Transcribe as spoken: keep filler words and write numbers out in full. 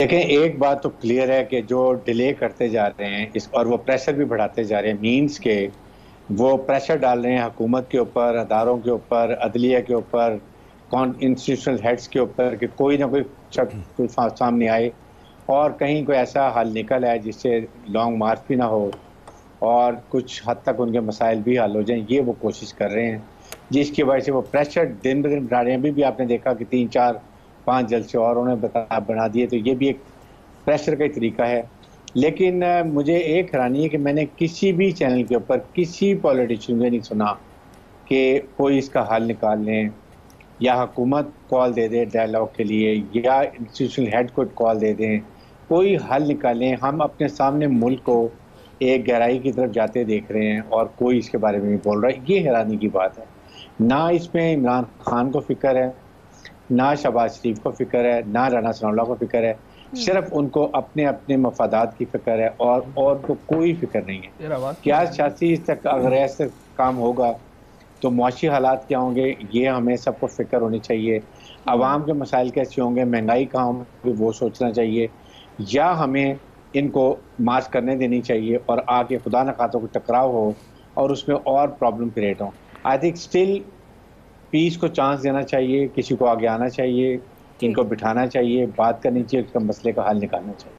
देखें, एक बात तो क्लियर है कि जो डिले करते जा रहे हैं इस और वो प्रेशर भी बढ़ाते जा रहे हैं, मींस के वो प्रेशर डाल रहे हैं हुकूमत के ऊपर, अदारों के ऊपर, अदलिया के ऊपर, कौन इंस्टीट्यूशनल हेड्स के ऊपर कि कोई ना कोई शक कोई फा- सामने आए और कहीं कोई ऐसा हल निकल आए जिससे लॉन्ग मार्च भी ना हो और कुछ हद तक उनके मसाइल भी हल हो जाएं। ये वो कोशिश कर रहे हैं, जिसकी वजह से वो प्रेशर दिन ब दिन बढ़ा रहे हैं। अभी भी आपने देखा कि तीन चार पांच जलसे और उन्होंने बता बना दिए, तो ये भी एक प्रेशर का ही तरीका है। लेकिन अ, मुझे एक हैरानी है कि मैंने किसी भी चैनल के ऊपर किसी पॉलिटिशियन को नहीं सुना कि कोई इसका हल निकाल लें, या हुकूमत कॉल दे दे डायलॉग के लिए, या इंस्टीट्यूशनल हेड को कॉल दे दें, कोई हल निकालें। हम अपने सामने मुल्क को एक गहराई की तरफ जाते देख रहे हैं और कोई इसके बारे में नहीं बोल रहा है। ये हैरानी की बात है। ना इसमें इमरान खान को फिक्र है, ना शहबाज शरीफ को फिक्र है, ना राना सनाउल्लाह को फिक्र है। हम्म। सिर्फ उनको अपने अपने मफादात की फिक्र है और और को कोई फिक्र नहीं है। तेरा आवाज क्यों क्या बंद हो गई? सियासी तक अगर ऐसे काम होगा तो मुआशी हालात क्या होंगे, ये हमें सबको फिक्र होनी चाहिए। हम्म। आवाम के मसाइल कैसे होंगे, महंगाई कहाँ होगी, वो सोचना चाहिए। या हमें इनको मार्च करने देनी चाहिए और आके खुदा न खातों को टकराव हो और उसमें और प्रॉब्लम क्रिएट हो। आई थिंक स्टिल पीस को चांस देना चाहिए, किसी को आगे आना चाहिए, ठीक इनको बिठाना चाहिए, बात करनी चाहिए, उसका मसले का हल निकालना चाहिए।